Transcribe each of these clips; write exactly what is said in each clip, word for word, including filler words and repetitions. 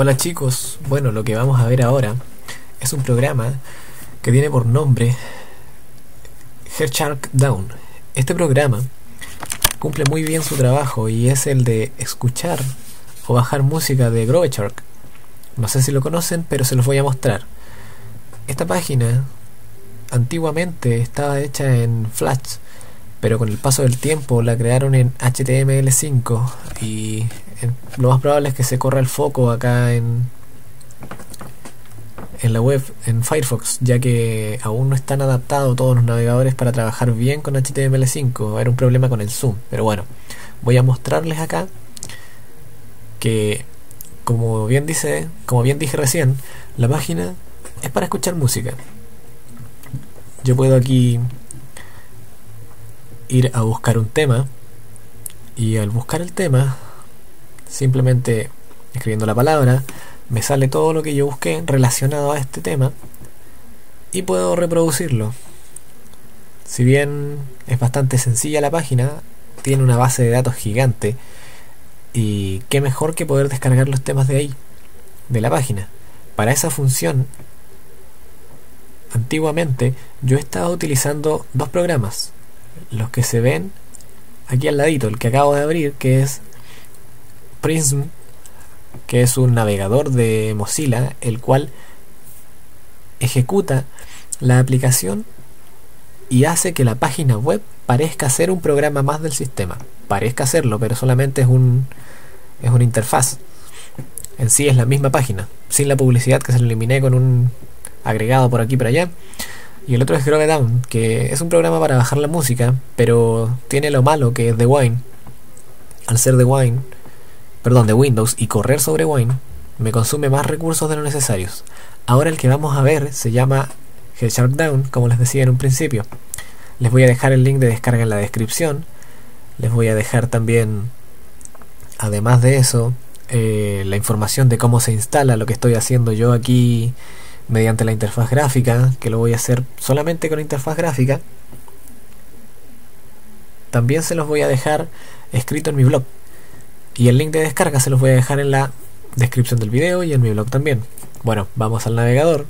Hola chicos, bueno, lo que vamos a ver ahora es un programa que tiene por nombre Headshark Down. Este programa cumple muy bien su trabajo y es el de escuchar o bajar música de Grooveshark. No sé si lo conocen, pero se los voy a mostrar. Esta página antiguamente estaba hecha en Flash, pero con el paso del tiempo la crearon en H T M L cinco y lo más probable es que se corra el foco acá en en la web, en Firefox, ya que aún no están adaptados todos los navegadores para trabajar bien con H T M L cinco. Era un problema con el zoom, pero bueno, voy a mostrarles acá que como bien dice, como bien dije recién, la página es para escuchar música. Yo puedo aquí ir a buscar un tema y al buscar el tema, simplemente escribiendo la palabra, me sale todo lo que yo busqué relacionado a este tema y puedo reproducirlo. Si bien es bastante sencilla la página, tiene una base de datos gigante y qué mejor que poder descargar los temas de ahí, de la página. Para esa función, antiguamente yo estaba utilizando dos programas, los que se ven aquí al ladito, el que acabo de abrir, que es Prism, que es un navegador de Mozilla, el cual ejecuta la aplicación y hace que la página web parezca ser un programa más del sistema. Parezca serlo, pero solamente es un es una interfaz. En sí es la misma página, sin la publicidad que se la eliminé con un agregado por aquí y por allá. Y el otro es Groove Down, que es un programa para bajar la música, pero tiene lo malo que es de Wine. Al ser de Wine, perdón, de Windows y correr sobre Wine, me consume más recursos de lo necesarios. Ahora el que vamos a ver se llama Headshark Down, como les decía en un principio. Les voy a dejar el link de descarga en la descripción. Les voy a dejar también, además de eso, eh, la información de cómo se instala, lo que estoy haciendo yo aquí mediante la interfaz gráfica, que lo voy a hacer solamente con interfaz gráfica. También se los voy a dejar escrito en mi blog. Y el link de descarga se los voy a dejar en la descripción del video y en mi blog también. Bueno, vamos al navegador.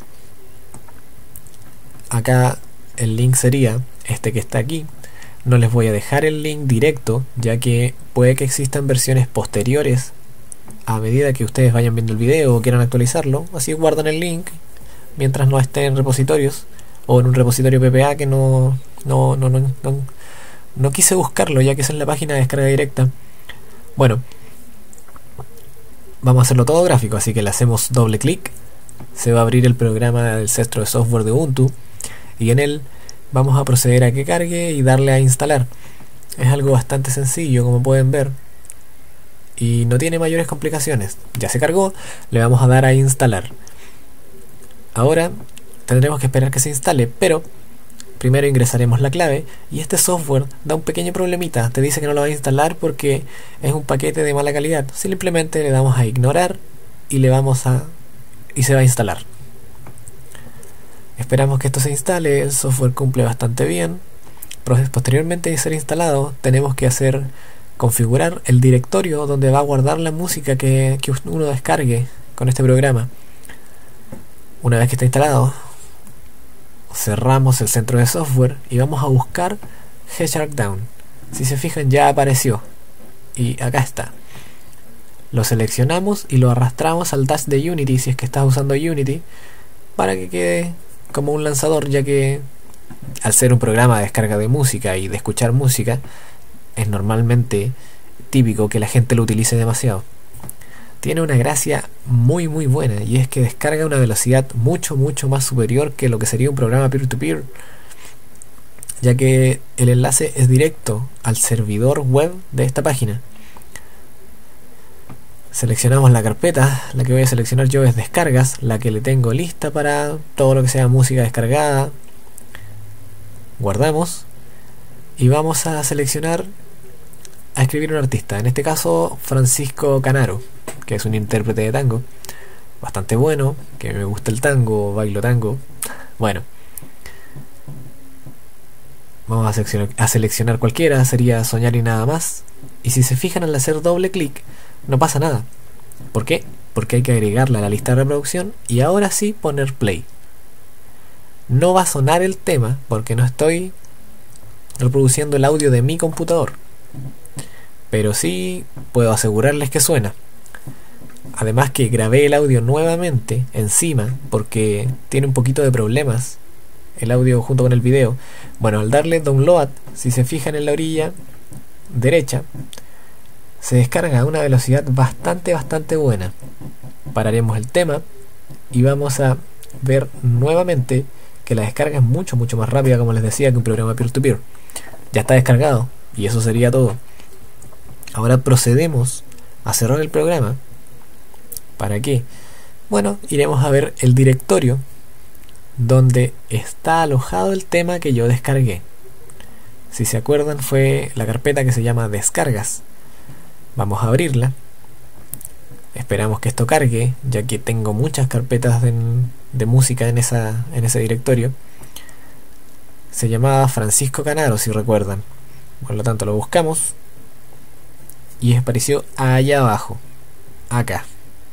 Acá el link sería este que está aquí. No les voy a dejar el link directo, ya que puede que existan versiones posteriores a medida que ustedes vayan viendo el video o quieran actualizarlo. Así guardan el link mientras no esté en repositorios o en un repositorio P P A que no no, no, no, no, no quise buscarlo, ya que esa es la página de descarga directa. Bueno, vamos a hacerlo todo gráfico, así que le hacemos doble clic. Se va a abrir el programa del centro de software de Ubuntu y en él vamos a proceder a que cargue y darle a instalar. Es algo bastante sencillo, como pueden ver, y no tiene mayores complicaciones. Ya se cargó, le vamos a dar a instalar. Ahora tendremos que esperar que se instale, pero primero ingresaremos la clave y este software da un pequeño problemita. Te dice que no lo va a instalar porque es un paquete de mala calidad. Simplemente le damos a ignorar y le vamos a y se va a instalar. Esperamos que esto se instale. El software cumple bastante bien. Posteriormente de ser instalado, tenemos que hacer configurar el directorio donde va a guardar la música que, que uno descargue con este programa. Una vez que está instalado, cerramos el centro de software y vamos a buscar Headshark Down. Si se fijan, ya apareció y acá está. Lo seleccionamos y lo arrastramos al dash de Unity, si es que estás usando Unity, para que quede como un lanzador, ya que al ser un programa de descarga de música y de escuchar música, es normalmente típico que la gente lo utilice demasiado. Tiene una gracia muy muy buena, y es que descarga a una velocidad mucho mucho más superior que lo que sería un programa peer-to-peer, ya que el enlace es directo al servidor web de esta página. Seleccionamos la carpeta. La que voy a seleccionar yo es descargas, la que le tengo lista para todo lo que sea música descargada. Guardamos y vamos a seleccionar a escribir un artista, en este caso Francisco Canaro, que es un intérprete de tango bastante bueno, que me gusta el tango, bailo tango. Bueno, vamos a seleccionar, a seleccionar cualquiera, sería Soñar y Nada Más. Y si se fijan, al hacer doble clic no pasa nada. ¿Por qué? porque hay que agregarla a la lista de reproducción y ahora sí poner play. No va a sonar el tema porque no estoy reproduciendo el audio de mi computador, pero sí puedo asegurarles que suena. Además que grabé el audio nuevamente encima porque tiene un poquito de problemas el audio junto con el video. Bueno, al darle download, si se fijan en la orilla derecha, se descarga a una velocidad bastante bastante buena. Pararemos el tema y vamos a ver nuevamente que la descarga es mucho mucho más rápida, como les decía, que un programa peer-to-peer. Ya está descargado y eso sería todo. Ahora procedemos a cerrar el programa. ¿Para qué? Bueno, iremos a ver el directorio donde está alojado el tema que yo descargué. Si se acuerdan, fue la carpeta que se llama descargas. Vamos a abrirla. Esperamos que esto cargue, ya que tengo muchas carpetas de, de música en, esa, en ese directorio. Se llamaba Francisco Canaro, si recuerdan. Por lo tanto, lo buscamos y apareció allá abajo, acá.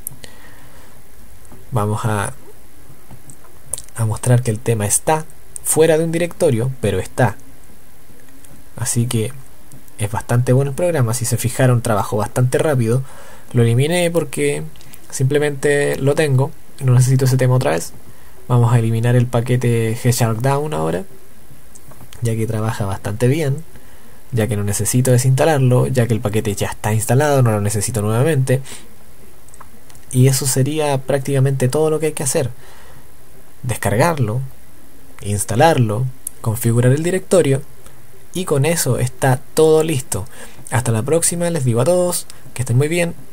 Vamos a, a mostrar que el tema está fuera de un directorio, pero está. Así que es bastante bueno el programa. Si se fijaron, trabajó bastante rápido. Lo eliminé porque simplemente lo tengo y no necesito ese tema otra vez. Vamos a eliminar el paquete G Shark Down ahora, ya que trabaja bastante bien, ya que no necesito desinstalarlo, ya que el paquete ya está instalado, no lo necesito nuevamente. Y eso sería prácticamente todo lo que hay que hacer: descargarlo, instalarlo, configurar el directorio, y con eso está todo listo. Hasta la próxima, les digo a todos que estén muy bien.